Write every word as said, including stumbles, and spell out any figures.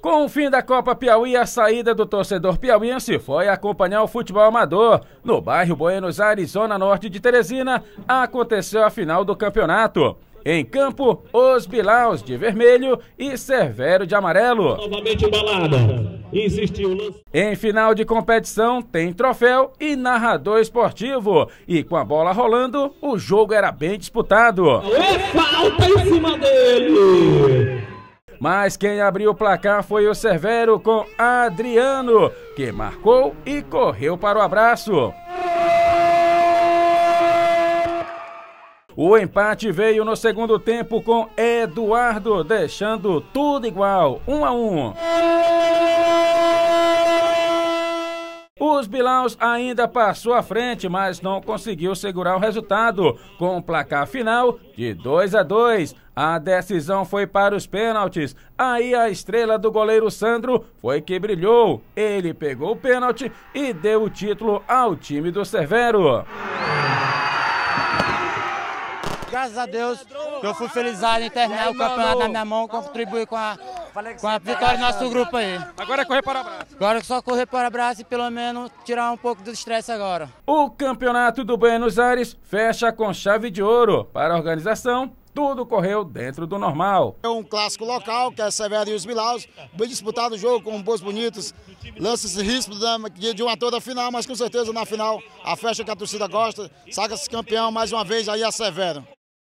Com o fim da Copa Piauí, a saída do torcedor piauiense foi acompanhar o futebol amador. No bairro Buenos Aires, zona norte de Teresina, aconteceu a final do campeonato. Em campo, os Bilaus de vermelho e Severo de amarelo. Novamente embalada. Insistiu. Em final de competição, tem troféu e narrador esportivo. E com a bola rolando, o jogo era bem disputado. É falta em cima dele. Mas quem abriu o placar foi o Severo com Adriano, que marcou e correu para o abraço. O empate veio no segundo tempo com Eduardo, deixando tudo igual, um a um. Os Bilaus ainda passou à frente, mas não conseguiu segurar o resultado, com o placar final de dois a dois. A decisão foi para os pênaltis. Aí a estrela do goleiro Sandro foi que brilhou. Ele pegou o pênalti e deu o título ao time do Severo. Graças a Deus, eu fui felizado em terminar o campeonato na minha mão, contribuir com a, com a vitória do nosso grupo aí. Agora é correr para o abraço. Agora é só correr para o abraço e pelo menos tirar um pouco do estresse agora. O campeonato do Buenos Aires fecha com chave de ouro. Para a organização, tudo correu dentro do normal. É um clássico local, que é Severo e os Bilaus. Bem disputado o jogo, com gols bonitos, lances ríspidos de uma toda final, mas com certeza na final a festa que a torcida gosta, saca-se campeão mais uma vez aí a Severo.